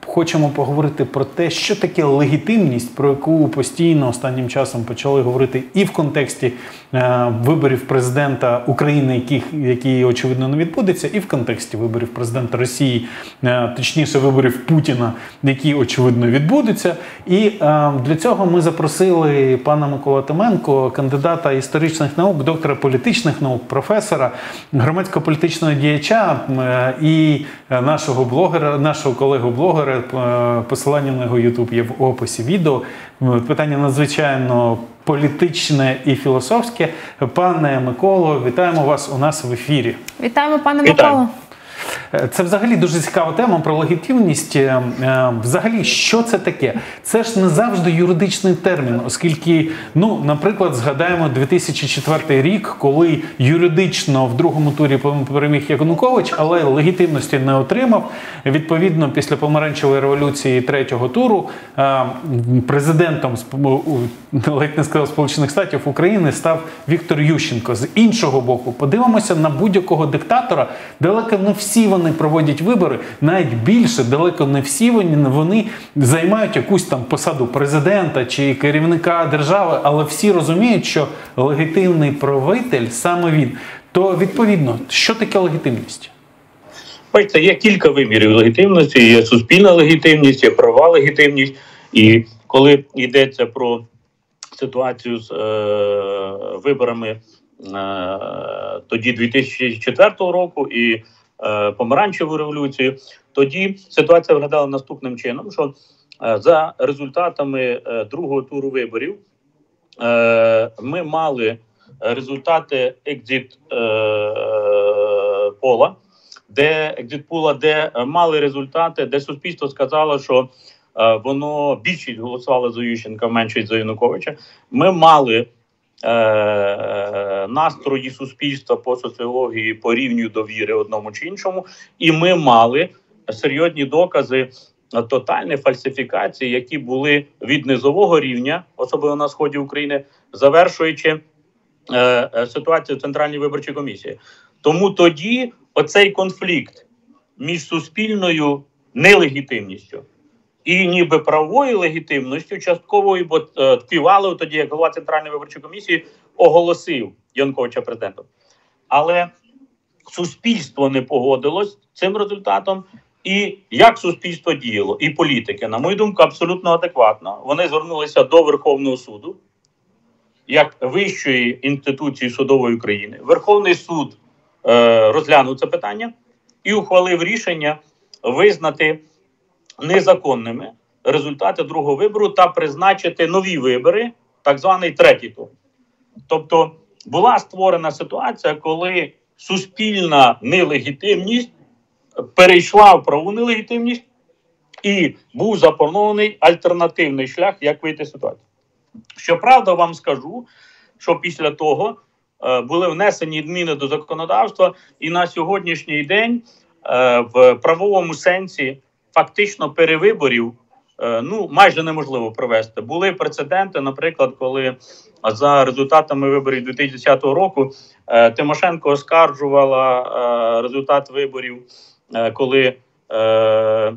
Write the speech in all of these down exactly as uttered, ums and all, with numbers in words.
хочемо поговорити про те, що таке легітимність, про яку постійно останнім часом почали говорити і в контексті е, виборів президента України, яких, які, очевидно, не відбудеться, і в контексті виборів президента Росії, е, точніше виборів Путіна, які, очевидно, відбудуться. І е, для цього ми запросили пана Миколу Томенка, кандидата історичних наук, доктора політичних наук, професора, громадсько-політичного діяча е, і нашого блогера, нашого колегу-блогера, посилання на його ютуб є в описі відео. Питання надзвичайно політичне і філософське. Пане Миколо, вітаємо вас у нас в ефірі. Вітаємо, пане Миколо. Це взагалі дуже цікава тема про легітимність. Взагалі, що це таке? Це ж не завжди юридичний термін, оскільки, ну, наприклад, згадаємо дві тисячі четвертий рік, коли юридично в другому турі переміг Янукович, але легітимності не отримав. Відповідно, після помаранчевої революції третього туру президентом, ледь не сказав, Сполучених Штатів України став Віктор Ющенко. З іншого боку, подивимося на будь-якого диктатора, далеко не всі вони проводять вибори, навіть більше, далеко не всі вони, вони займають якусь там посаду президента чи керівника держави, але всі розуміють, що легітимний правитель саме він. То, відповідно, що таке легітимність? Бачите, є кілька вимірів легітимності, є суспільна легітимність, є правова легітимність. І коли йдеться про ситуацію з е, виборами е, тоді дві тисячі четвертого року і е, помаранчеву революцію, тоді ситуація виглядала наступним чином, що е, за результатами е, другого туру виборів е, ми мали результати екзит е, пола, де екзит пола, де мали результати, де суспільство сказало, що е, воно більшість голосувало за Ющенка, меншість за Януковича. Ми мали Е, настрої суспільства по соціології, по рівню довіри одному чи іншому, і ми мали серйозні докази тотальної фальсифікації, які були від низового рівня, особливо на сході України, завершуючи е, ситуацію в Центральній виборчій комісії. Тому тоді оцей конфлікт між суспільною нелегітимністю і ніби правовою легітимністю, частковою, бо е, Ківалов тоді, як голова Центральної виборчої комісії, оголосив Януковича президентом. Але суспільство не погодилось з цим результатом. І як суспільство діяло? І політики, на мою думку, абсолютно адекватно. Вони звернулися до Верховного суду, як вищої інституції судової України. Верховний суд е, розглянув це питання і ухвалив рішення визнати незаконними результати другого вибору та призначити нові вибори, так званий третій тур. Тобто була створена ситуація, коли суспільна нелегітимність перейшла в правову нелегітимність і був запропонований альтернативний шлях, як вийти з ситуації. Щоправда, вам скажу, що після того е, були внесені зміни до законодавства, і на сьогоднішній день е, в правовому сенсі фактично перевиборів е, ну, майже неможливо провести. Були прецеденти, наприклад, коли за результатами виборів дві тисячі десятого року е, Тимошенко оскаржувала е, результат виборів, е, коли е, е,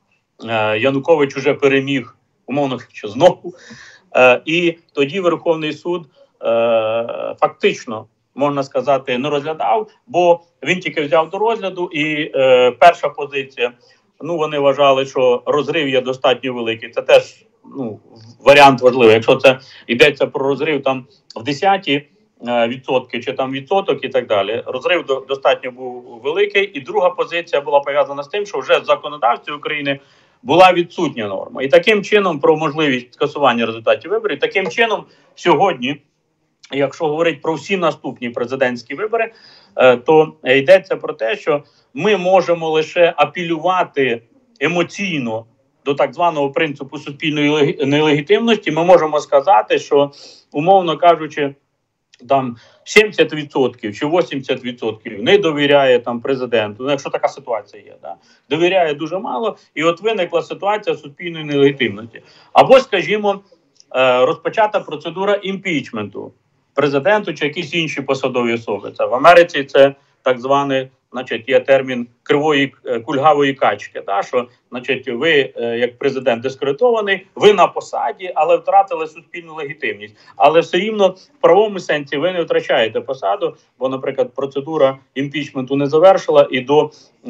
Янукович уже переміг, умовно кажучи, знову. Е, і тоді Верховний суд е, фактично, можна сказати, не розглядав, бо він тільки взяв до розгляду, і е, перша позиція, ну, вони вважали, що розрив є достатньо великий. Це теж, ну, варіант важливий. Якщо це йдеться про розрив там в десяті е, відсотки чи там відсоток і так далі, розрив до, достатньо був великий. І друга позиція була пов'язана з тим, що вже в законодавстві України була відсутня норма. І таким чином про можливість скасування результатів виборів, таким чином сьогодні, якщо говорити про всі наступні президентські вибори, то йдеться про те, що ми можемо лише апелювати емоційно до так званого принципу суспільної нелегітимності. Ми можемо сказати, що, умовно кажучи, там сімдесят відсотків чи вісімдесят відсотків не довіряє там президенту, ну, якщо така ситуація є, да? Довіряє дуже мало, і от виникла ситуація суспільної нелегітимності. Або, скажімо, розпочата процедура імпічменту президенту чи якісь інші посадові особи. Це в Америці це так зване значить, є термін кривої кульгавої качки, та, що, значить, ви, як президент, дискредитований, ви на посаді, але втратили суспільну легітимність. Але все рівно в правовому сенсі ви не втрачаєте посаду, бо, наприклад, процедура імпічменту не завершила, і до,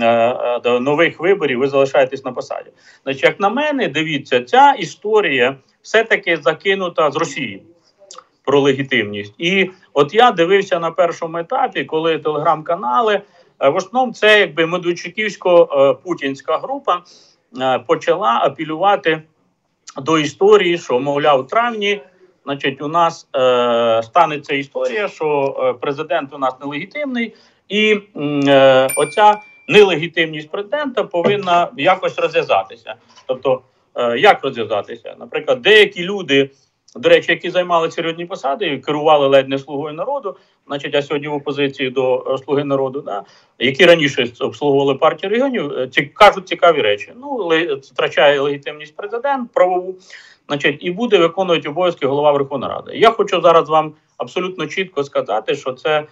е, до нових виборів ви залишаєтесь на посаді. Значить, як на мене, дивіться, ця історія все-таки закинута з Росії про легітимність. І от я дивився на першому етапі, коли телеграм-канали, в основному це якби медведчуківсько-путінська група почала апелювати до історії, що, мовляв, в травні, значить, у нас е, станеться історія, що президент у нас нелегітимний, і е, оця нелегітимність президента повинна якось розв'язатися. Тобто, е, як розв'язатися? Наприклад, деякі люди, до речі, які займали серйозні посади, керували ледь не «Слугою народу», значить, а сьогодні в опозиції до «Слуги народу», да, які раніше обслуговували партію регіонів, ці, кажуть цікаві речі. Ну, втрачає легітимність президент правову, значить, і буде виконувати обов'язки голова Верховної Ради. Я хочу зараз вам абсолютно чітко сказати, що це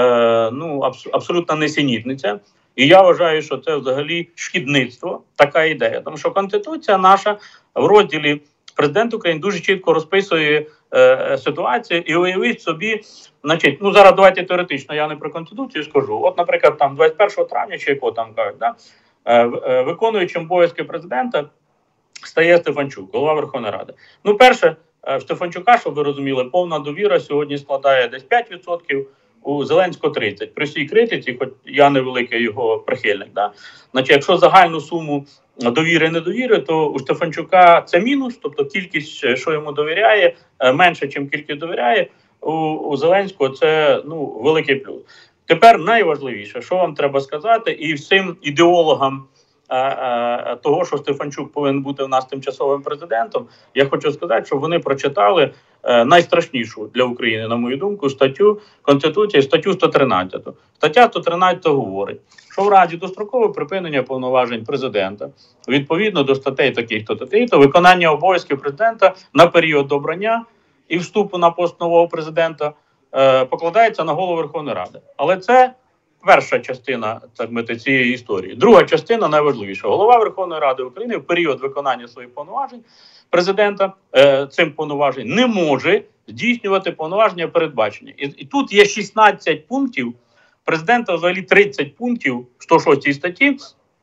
е, ну, абс, абсолютна несенітниця. І я вважаю, що це взагалі шкідництво, така ідея. Тому що Конституція наша в розділі президент України дуже чітко розписує е, ситуацію, і уявіть собі, значить, ну зараз давайте теоретично, я не про Конституцію скажу. От, наприклад, там двадцять першого травня, чи якого там кажуть, да, е, е, виконуючим обов'язки президента стає Стефанчук, голова Верховної Ради. Ну, перше, е, Стефанчука, щоб ви розуміли, повна довіра сьогодні складає десь п'ять відсотків, у Зеленського тридцять відсотків. При всій критиці, хоч я невеликий його прихильник, да? Значить, якщо загальну суму довіри і недовіри, то у Стефанчука це мінус, тобто кількість, що йому довіряє, менше, ніж кількість довіряє, у, у Зеленського це, ну, великий плюс. Тепер найважливіше, що вам треба сказати, і всім ідеологам а, а, того, що Стефанчук повинен бути у нас тимчасовим президентом, я хочу сказати, що вони прочитали а, найстрашнішу для України, на мою думку, статтю Конституції, статтю сто тринадцять. Стаття сто тринадцять говорить, що в разі дострокового припинення повноважень президента, відповідно до статей таких-то, таких-то, виконання обов'язків президента на період обрання і вступу на пост нового президента е, покладається на голову Верховної Ради. Але це перша частина, так мити, цієї історії. Друга частина, найважливіша. Голова Верховної Ради України в період виконання своїх повноважень президента е, цим повноважень не може здійснювати повноваження передбачення. І, і тут є шістнадцять пунктів, президента взагалі тридцять пунктів сто шостій статті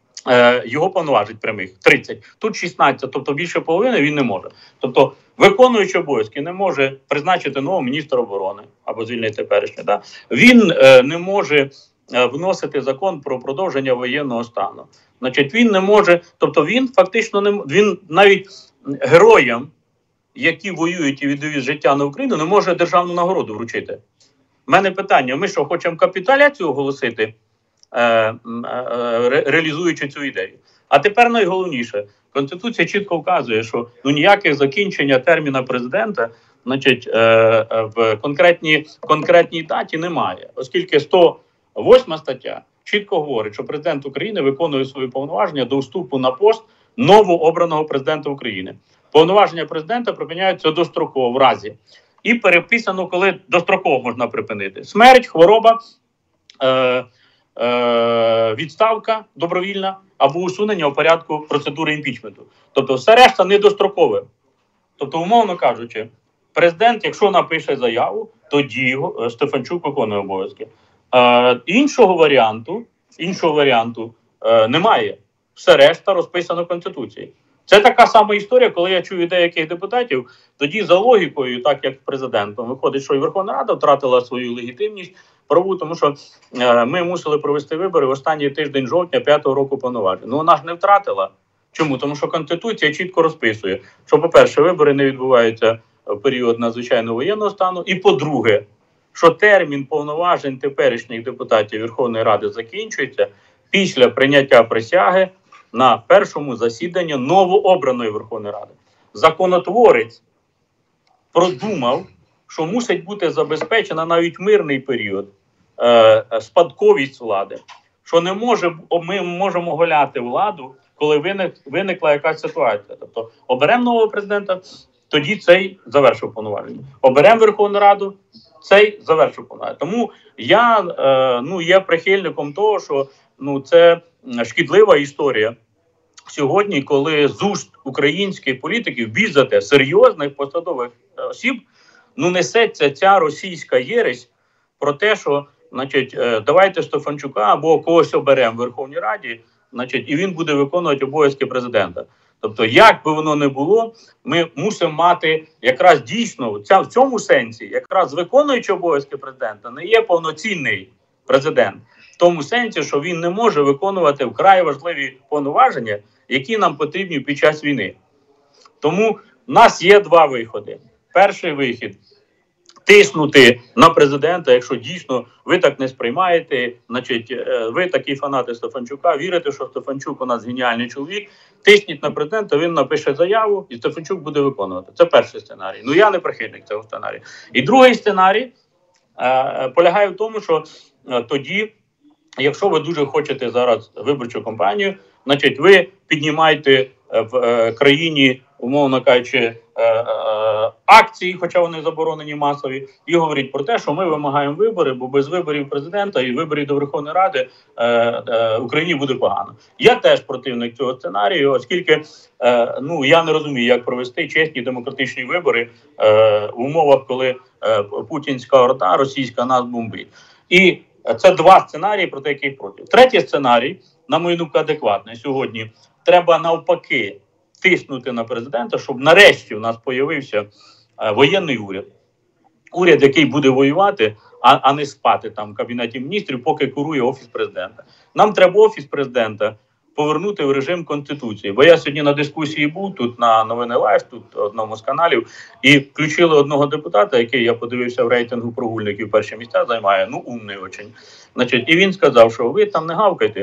е, його повноважень прямих. тридцять. Тут шістнадцять, тобто більше половини він не може. Тобто виконуючий обов'язки не може призначити нового міністра оборони або звільнити теперішнього. Да? Він е, не може е, вносити закон про продовження воєнного стану. Значить, він не може, тобто він фактично не він навіть героям, які воюють і віддають життя на Україну, не може державну нагороду вручити. У мене питання, ми що, хочемо капітуляцію оголосити, е, е, ре, реалізуючи цю ідею? А тепер найголовніше, Конституція чітко вказує, що ну, ніяких закінчення терміна президента, значить, е, е, в конкретній, конкретній даті немає, оскільки сто восьма стаття чітко говорить, що президент України виконує свої повноваження до вступу на пост новообраного президента України. Повноваження президента припиняються достроково в разі. І переписано, коли достроково можна припинити. Смерть, хвороба, е, е, відставка добровільна або усунення у порядку процедури імпічменту. Тобто все решта не дострокове. Тобто, умовно кажучи, президент, якщо напише заяву, тоді Стефанчук виконує обов'язки. Е, іншого варіанту, іншого варіанту е, немає. Все решта розписано в Конституції. Це така сама історія, коли я чую деяких депутатів, тоді за логікою, так як президентом, виходить, що і Верховна Рада втратила свою легітимність праву, тому що е, ми мусили провести вибори в останній тиждень жовтня п'ятого року повноважень. Ну вона ж не втратила. Чому? Тому що Конституція чітко розписує, що, по-перше, вибори не відбуваються в період надзвичайного воєнного стану, і, по-друге, що термін повноважень теперішніх депутатів Верховної Ради закінчується після прийняття присяги на першому засіданні новообраної Верховної Ради. Законотворець продумав, що мусить бути забезпечена навіть мирний період, е, спадковість влади, що не може, ми можемо голяти владу, коли виник, виникла якась ситуація. Тобто оберемо нового президента, тоді цей завершив повноваження. Оберемо Верховну Раду, цей завершив повноваження. Тому я е, ну, є прихильником того, що ну, це шкідлива історія сьогодні, коли з уст українських політиків, бізате, серйозних посадових осіб, ну, несеться ця російська єресь про те, що, значить, е, давайте Стефанчука або когось оберемо в Верховній Раді, значить, і він буде виконувати обов'язки президента. Тобто, як би воно не було, ми мусимо мати якраз дійсно, ця, в цьому сенсі, якраз виконуючи обов'язки президента, не є повноцінний президент. В тому сенсі, що він не може виконувати вкрай важливі повноваження, які нам потрібні під час війни. Тому в нас є два виходи. Перший вихід – тиснути на президента, якщо дійсно ви так не сприймаєте, значить, ви такі фанати Стефанчука, вірите, що Стефанчук у нас геніальний чоловік, тисніть на президента, він напише заяву і Стефанчук буде виконувати. Це перший сценарій. Ну, я не прихильник цього сценарію. І другий сценарій е, полягає в тому, що е, тоді, якщо ви дуже хочете зараз виборчу кампанію, значить, ви піднімаєте в е, країні, умовно кажучи, е, е, акції, хоча вони заборонені масові, і говорять про те, що ми вимагаємо вибори, бо без виборів президента і виборів до Верховної Ради е, е, Україні буде погано. Я теж противник цього сценарію, оскільки е, ну, я не розумію, як провести чесні демократичні вибори е, в умовах, коли е, путінська орда російська нас бомбить. І це два сценарії, проти яких проти. Третій сценарій, на мою думку, адекватний сьогодні. Треба навпаки тиснути на президента, щоб нарешті у нас появився е, воєнний уряд. Уряд, який буде воювати, а, а не спати там в Кабінеті міністрів, поки курує Офіс президента. Нам треба Офіс президента повернути в режим Конституції. Бо я сьогодні на дискусії був, тут на Новини Лайв, тут одному з каналів, і включили одного депутата, який, я подивився в рейтингу прогульників, перші місця займає, ну, умний очень. Значить, і він сказав, що ви там не гавкайте,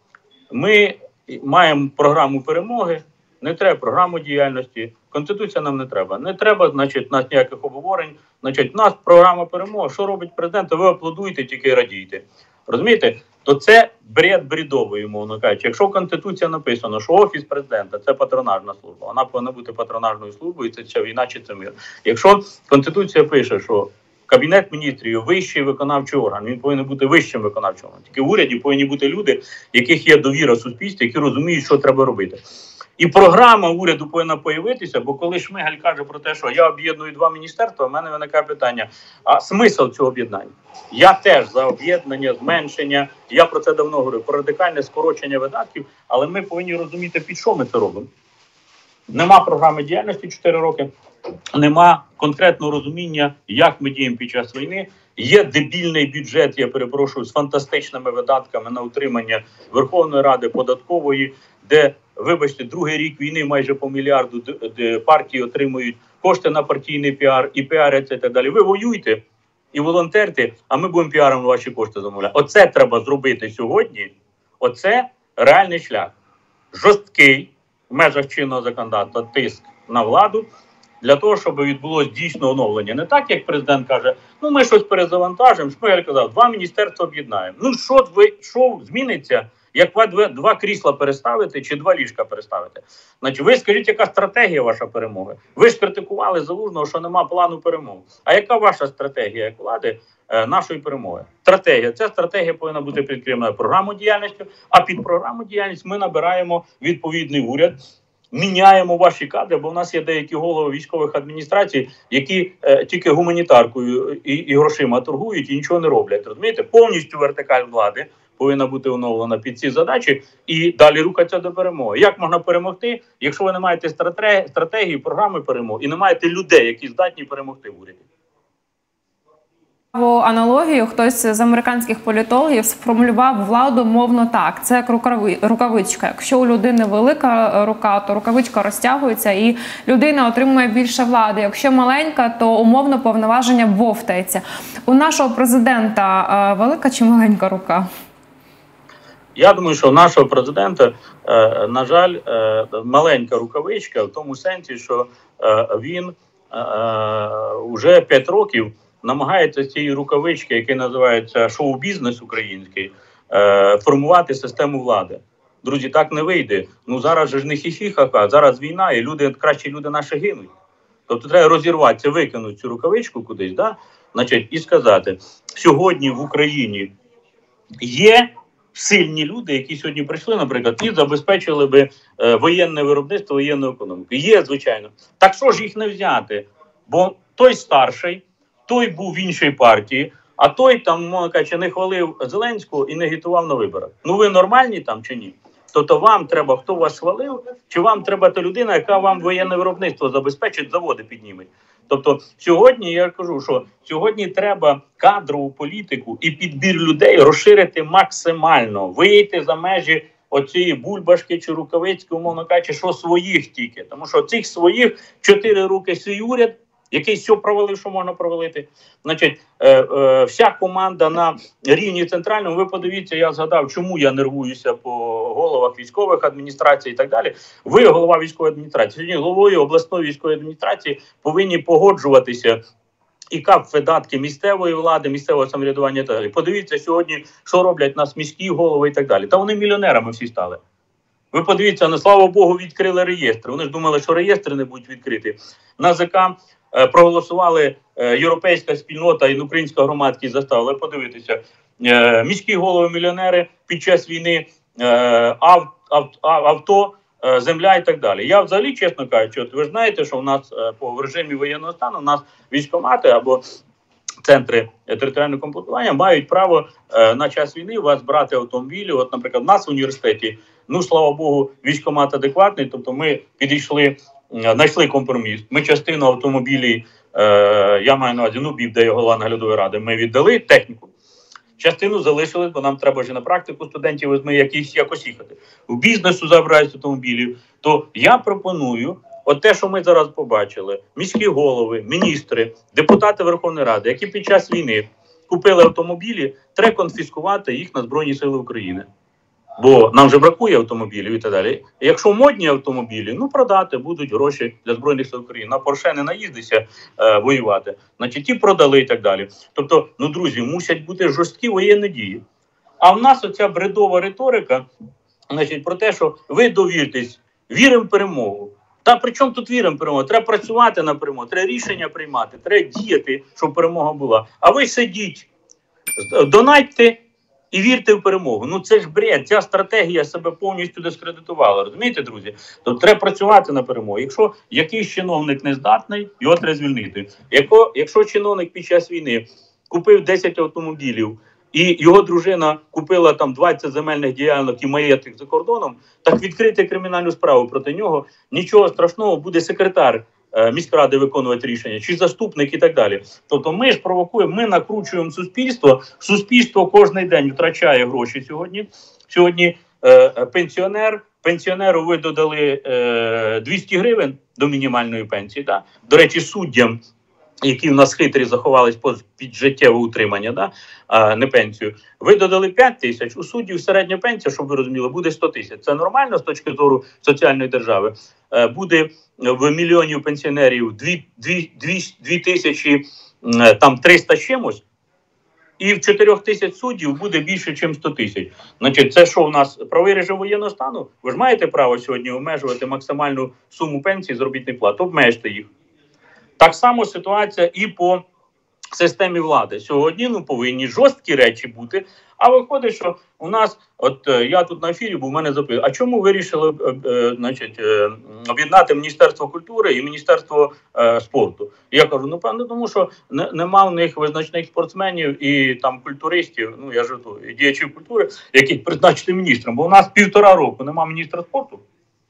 ми маємо програму перемоги, не треба програму діяльності, Конституція нам не треба. Не треба, значить, нас ніяких обговорень. Значить, у нас програма перемоги. Що робить президент? Ви аплодуєте, тільки радійте. Розумієте? То це бред бредовий, мовно кажучи. Якщо в Конституції написано, що Офіс президента – це патронажна служба, вона повинна бути патронажною службою, це чи війна, чи це мир. Якщо Конституція пише, що Кабінет міністрів – вищий виконавчий орган, він повинен бути вищим виконавчим органом. Тільки в уряді повинні бути люди, яких є довіра в суспільстві, які розуміють, що треба робити. І програма уряду повинна появитися, бо коли Шмигаль каже про те, що я об'єдную два міністерства, в мене виникає питання, а смисл цього об'єднання? Я теж за об'єднання, зменшення, я про це давно говорю, про радикальне скорочення видатків, але ми повинні розуміти, під що ми це робимо. Нема програми діяльності чотири роки, нема конкретного розуміння, як ми діємо під час війни. Є дебільний бюджет, я перепрошую, з фантастичними видатками на утримання Верховної Ради, податкової, де, вибачте, другий рік війни майже по мільярду де партії отримують кошти на партійний піар і піаряться і так далі. Ви воюйте і волонтерте, а ми будемо піаром ваші кошти замовляти. Оце треба зробити сьогодні. Оце реальний шлях. Жорсткий, в межах чинного законодавства, тиск на владу, для того, щоб відбулося дійсно оновлення. Не так, як президент каже, ну ми щось перезавантажимо, Шмигаль казав, два міністерства об'єднаємо. Ну що ви, що зміниться, як ви два, два крісла переставити чи два ліжка переставити? Значить, ви скажіть, яка стратегія ваша перемоги? Ви ж критикували Залужного, що нема плану перемоги. А яка ваша стратегія як влади е, нашої перемоги? Стратегія. Ця стратегія повинна бути підкріплена програмою діяльності, а під програму діяльності ми набираємо відповідний уряд, міняємо ваші кадри, бо в нас є деякі голови військових адміністрацій, які е, тільки гуманітаркою і, і грошима торгують і нічого не роблять. Розумієте? Повністю вертикаль влади повинна бути оновлена під ці задачі і далі рухатися до перемоги. Як можна перемогти, якщо ви не маєте стратегії, програми перемоги і не маєте людей, які здатні перемогти в уряді? Аналогію хтось з американських політологів сформулював владу мовно так. Це як рукавичка. Якщо у людини велика рука, то рукавичка розтягується і людина отримує більше влади. Якщо маленька, то умовно повноваження бовтається. У нашого президента велика чи маленька рука? Я думаю, що у нашого президента, на жаль, маленька рукавичка в тому сенсі, що він вже п'ять років намагається з цієї рукавички, яка називається шоу-бізнес український, формувати систему влади. Друзі, так не вийде. Ну зараз же ж не хі-хі-ха-ха, зараз війна, і люди, кращі люди наші гинуть. Тобто треба розірватися, викинути цю рукавичку кудись, да? Значить, і сказати, сьогодні в Україні є сильні люди, які сьогодні прийшли, наприклад, і забезпечили би е, воєнне виробництво, воєнну економіку. Є, звичайно. Так що ж їх не взяти? Бо той старший, той був в іншій партії, а той там, мовно кажучи, не хвалив Зеленського і не агітував на виборах. Ну ви нормальні там чи ні? Тобто вам треба, хто вас хвалив, чи вам треба та людина, яка вам воєнне виробництво забезпечить, заводи підніме. Тобто сьогодні, я кажу, що сьогодні треба кадрову політику і підбір людей розширити максимально, вийти за межі оцієї бульбашки чи рукавицьки, умовно кажучи, що своїх тільки. Тому що цих своїх чотири роки свій уряд, який все провалив, що можна провалити. Значить, е, е, вся команда на рівні центральному, ви подивіться, я згадав, чому я нервуюся по головах військових адміністрацій і так далі. Ви, голова військової адміністрації, сьогодні головою обласної військової адміністрації повинні погоджуватися і КАП видатки місцевої влади, місцевого самоврядування і так далі. Подивіться сьогодні, що роблять нас міські голови і так далі. Та вони мільйонерами всі стали. Ви подивіться, на слава Богу, відкрили реєстри. Вони ж думали, що реєстри не будуть відкриті. На ЗК е, проголосували е, європейська спільнота і українська громадськість заставили подивитися. Е, міські голови-мільйонери під час війни, е, ав, ав, ав, авто, е, земля і так далі. Я взагалі, чесно кажучи, от ви ж знаєте, що в нас е, по режимі воєнного стану, у нас військкомати або центри територіального комплектування мають право е, на час війни у вас брати автомобілі. От, наприклад, в нас в університеті, ну, слава Богу, військкомат адекватний, тобто ми підійшли, знайшли компроміс. Ми частину автомобілів, е, я маю на увазі, ну, БІП, де є голова наглядової ради, ми віддали техніку. Частину залишили, бо нам треба вже на практику студентів візьми якісь якось їхати. В бізнесу забирають автомобілів. То я пропоную, от те, що ми зараз побачили, міські голови, міністри, депутати Верховної Ради, які під час війни купили автомобілі, треба конфіскувати їх на Збройні Сили України. Бо нам вже бракує автомобілів і так далі. Якщо модні автомобілі, ну продати будуть гроші для Збройних Сил України. На Порше не наїздися е, воювати. Значить, ті продали і так далі. Тобто, ну, друзі, мусять бути жорсткі воєнні дії. А в нас оця бредова риторика, значить, про те, що ви довіртесь, віримо в перемогу. Та при чому тут віримо в перемогу? Треба працювати на перемогу, треба рішення приймати, треба діяти, щоб перемога була. А ви сидіть, донатьте і вірте в перемогу. Ну це ж бред, ця стратегія себе повністю дискредитувала. Розумієте, друзі? Тобто треба працювати на перемогу. Якщо якийсь чиновник не здатний, його треба звільнити. Якщо, якщо чиновник під час війни купив десять автомобілів, і його дружина купила там двадцять земельних ділянок і маєток за кордоном, так відкрити кримінальну справу проти нього, нічого страшного, буде секретар е, міськради виконувати рішення, чи заступник і так далі. Тобто ми ж провокуємо, ми накручуємо суспільство, суспільство кожен день втрачає гроші сьогодні. Сьогодні е, пенсіонер, пенсіонеру ви додали е, двісті гривень до мінімальної пенсії. Да? До речі, суддям, які в нас хитрі заховались під життєве утримання, да? а не пенсію, ви додали п'ять тисяч, у суддів середня пенсія, щоб ви розуміли, буде сто тисяч. Це нормально з точки зору соціальної держави. Буде в мільйонів пенсіонерів дві тисячі, там триста чимось, і в чотирьох тисяч суддів буде більше, ніж сто тисяч. Значить, це що у нас, правий режим воєнного стану? Ви ж маєте право сьогодні обмежувати максимальну суму пенсії з заробітних плат, обмежте їх. Так само ситуація і по системі влади. Сьогодні ну, повинні жорсткі речі бути, а виходить, що у нас, от е, я тут на ефірі був, мене запитали, а чому вирішили е, е, значить, е, об'єднати Міністерство культури і Міністерство е, спорту? І я кажу, ну певно, тому що не, нема в них визначних спортсменів і там культуристів, ну я жартую, і діячів культури, яких призначити міністром, бо у нас півтора року нема міністра спорту.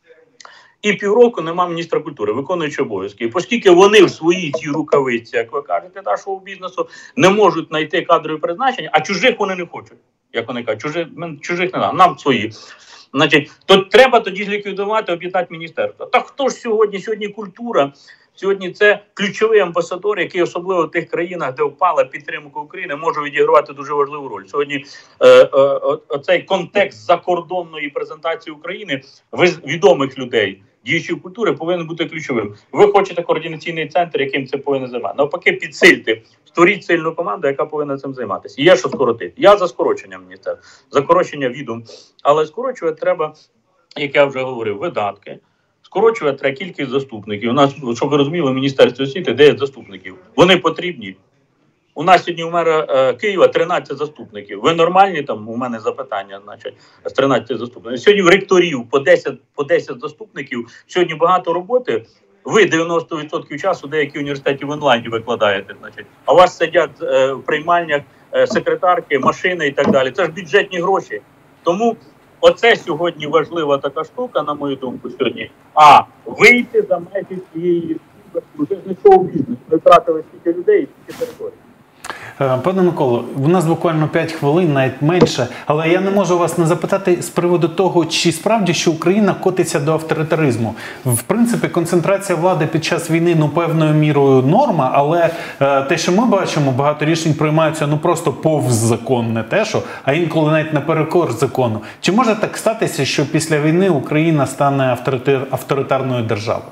І півроку нема міністра культури, виконуючи обов'язки. І оскільки вони в своїй цій рукавиці, як ви кажете, та шоу-бізнесу, не можуть знайти кадрові призначення, а чужих вони не хочуть. Як вони кажуть, чужих, чужих не нам, нам свої. Значить, то треба тоді зліквідувати, об'єднати міністерство. Та хто ж сьогодні? Сьогодні культура, сьогодні це ключовий амбасадор, який особливо в тих країнах, де впала підтримка України, може відігравати дуже важливу роль. Сьогодні е, е, оцей контекст закордонної презентації України відомих людей, діячів культури, повинен бути ключовим. Ви хочете координаційний центр, яким це повинен займати. Навпаки, підсильте, створіть сильну команду, яка повинна цим займатися. Є що скоротити. Я за скорочення міністерства, за скорочення відомств. Але скорочувати треба, як я вже говорив, видатки. Скорочувати треба кількість заступників. У нас, щоб ви розуміли, в Міністерстві освіти дев'ять заступників. Вони потрібні. у нас сьогодні у мера е, Києва тринадцять заступників. Ви нормальні? Там у мене запитання, значить, з тринадцяти заступників. Сьогодні в ректорів по десять, по десять заступників. Сьогодні багато роботи. Ви дев'яносто відсотків часу деякі університеті в онлайні викладаєте, значить. А у вас сидять е, в приймальнях е, секретарки, машини і так далі. Це ж бюджетні гроші. Тому оце сьогодні важлива така штука, на мою думку, сьогодні. А вийти за межі цієї це ж не шоу-бізнес. Ми втратили стільки людей і стільки територій. Пане Миколо, у нас буквально п'ять хвилин, навіть менше, але я не можу вас не запитати з приводу того, чи справді, що Україна котиться до авторитаризму. В принципі, концентрація влади під час війни, ну, певною мірою норма, але е, те, що ми бачимо, багато рішень приймаються, ну, просто повз закон, не те, що, а інколи навіть наперекор закону. Чи може так статися, що після війни Україна стане авторитар, авторитарною державою?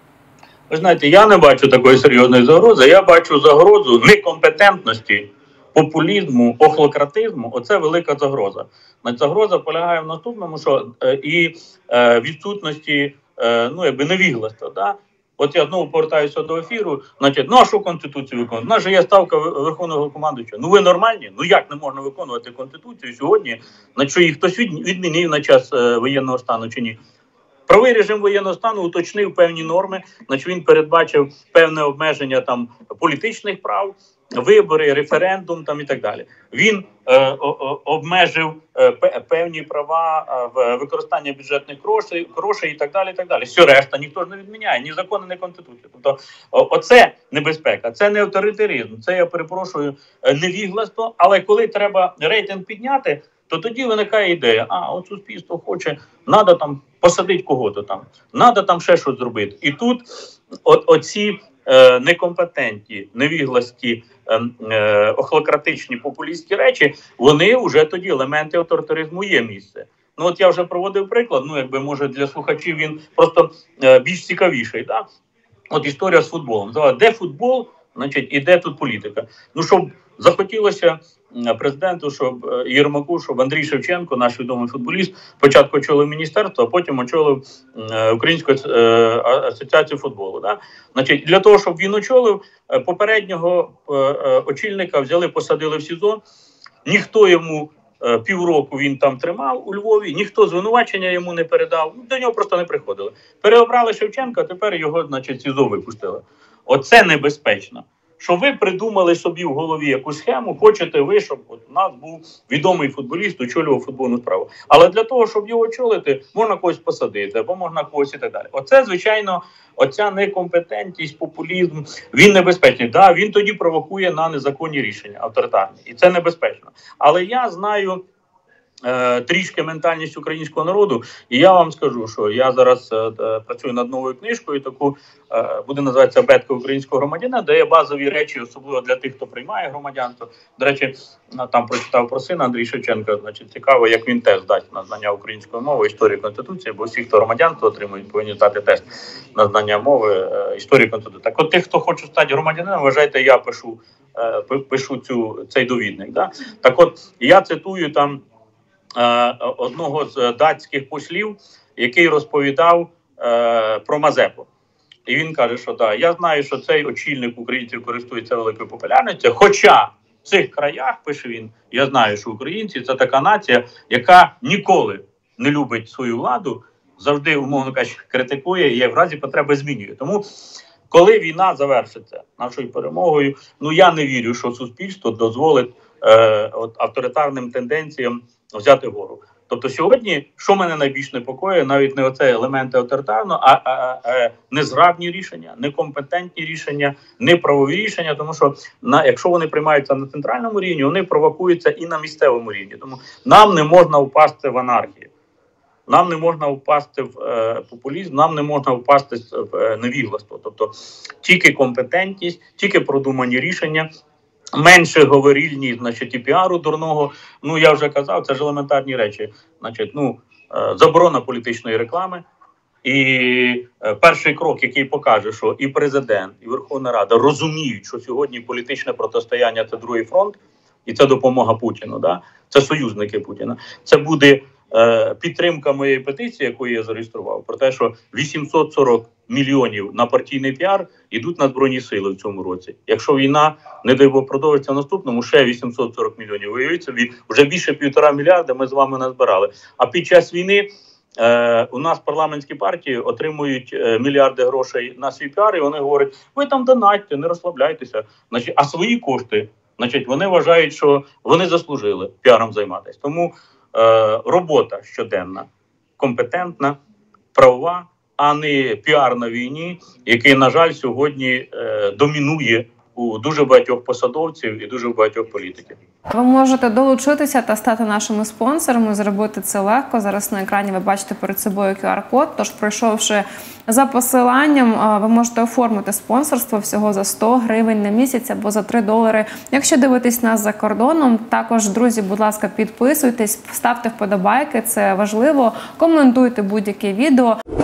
Ви знаєте, я не бачу такої серйозної загрози. Я бачу загрозу некомпетентності, популізму, охлократизму. Оце велика загроза. Загроза полягає в наступному, що е, і е, відсутності е, ну, якби невігластва. Да? От я знову повертаюся до ефіру, значить, ну а що Конституцію виконувати? У нас же є ставка Верховного командуючого. Ну ви нормальні? Ну як не можна виконувати Конституцію сьогодні? Значить, її хтось відмінив на час е, воєнного стану чи ні? Правий режим воєнного стану уточнив певні норми, значить він передбачив певне обмеження там політичних прав, вибори, референдум там і так далі. Він е, о, обмежив е, певні права е, в використання бюджетних грошей, грошей і так далі. І так далі. Все решта ніхто ж не відміняє, ні закони, ні конституція. Тобто о, оце небезпека, це не авторитаризм, це, я перепрошую, невігластво. Але коли треба рейтинг підняти, то тоді виникає ідея, а от суспільство хоче, треба там посадити кого-то там, треба там ще щось зробити. І тут от, оці е, некомпетентні, невігласті, е, е, охлократичні, популістські речі, вони вже тоді, елементи авторитаризму є місце. Ну от я вже проводив приклад, ну якби може для слухачів він просто е, більш цікавіший. Да? От історія з футболом. Де футбол, значить, і де тут політика? Ну, щоб захотілося президенту, щоб Єрмаку, щоб Андрій Шевченко, наш відомий футболіст, спочатку очолив міністерство, а потім очолив е, Українську е, асоціацію футболу. Да? Значить, для того, щоб він очолив, е, попереднього е, е, очільника взяли, посадили в СІЗО, ніхто йому е, півроку він там тримав у Львові, ніхто звинувачення йому не передав, до нього просто не приходили. Переобрали Шевченка, а тепер його, значить, СІЗО випустили. Оце небезпечно. Що ви придумали собі в голові якусь схему, хочете ви, щоб от у нас був відомий футболіст, очолював футбольну справу. Але для того, щоб його очолити, можна когось посадити, або можна когось і так далі. Оце, звичайно, оця некомпетентність, популізм, він небезпечний. Да, він тоді провокує на незаконні рішення, авторитарні. І це небезпечно. Але я знаю е, трішки ментальність українського народу, і я вам скажу, що я зараз е, е, працюю над новою книжкою, таку е, буде називатися «Абетка українського громадянина», де є базові речі, особливо для тих, хто приймає громадянство. До речі, там прочитав про сина Андрій Шевченка, значить, цікаво, як він тест дасть на знання української мови, історії Конституції, бо всі, хто громадянство отримують, повинні дати тест на знання мови, е, історії Конституції. Так от тих, хто хоче стати громадянином, вважайте, я пишу, е, пишу цю, цей довідник. Да? Так от, я цитую там одного з датських послів, який розповідав е, про Мазепу. І він каже, що да, я знаю, що цей очільник українців користується великою популярністю, хоча в цих краях, пише він, я знаю, що українці – це така нація, яка ніколи не любить свою владу, завжди, умовно кажучи, критикує і в разі потреби змінює. Тому, коли війна завершиться нашою перемогою, ну я не вірю, що суспільство дозволить е, от, авторитарним тенденціям взяти гору. Тобто сьогодні, що мене найбільш непокоює, навіть не оце елементи авторитарного, а, а, а незграбні рішення, некомпетентні рішення, неправові рішення, тому що на, якщо вони приймаються на центральному рівні, вони провокуються і на місцевому рівні. Тому нам не можна впасти в анархію, нам не можна впасти в е, популізм, нам не можна впасти в е, невігластво. Тобто тільки компетентність, тільки продумані рішення, менше говорільні, значить, і піару дурного. Ну, я вже казав, це ж елементарні речі. Значить, ну, е, заборона політичної реклами. І е, перший крок, який покаже, що і президент, і Верховна Рада розуміють, що сьогодні політичне протистояння – це другий фронт, і це допомога Путіну, да? Це союзники Путіна. Це буде е, підтримка моєї петиції, яку я зареєстрував, про те, що вісімсот сорок мільйонів на партійний піар йдуть на Збройні сили в цьому році. Якщо війна, не дай Бог, продовжиться в наступному, ще вісімсот сорок мільйонів. Виявіть собі, вже більше півтора мільярда ми з вами назбирали. А під час війни е, у нас парламентські партії отримують е, мільярди грошей на свій піар, і вони говорять, ви там донатьте, не розслабляйтеся. Значить, а свої кошти, значить, вони вважають, що вони заслужили піаром займатися. Тому е, робота щоденна, компетентна, правова, а не піар на війні, який, на жаль, сьогодні е, домінує у дуже багатьох посадовців і дуже багатьох політиків. Ви можете долучитися та стати нашими спонсорами, зробити це легко. Зараз на екрані ви бачите перед собою ку ар код, тож пройшовши за посиланням, ви можете оформити спонсорство всього за сто гривень на місяць або за три долари. Якщо дивитесь нас за кордоном, також, друзі, будь ласка, підписуйтесь, ставте вподобайки, це важливо, коментуйте будь-яке відео.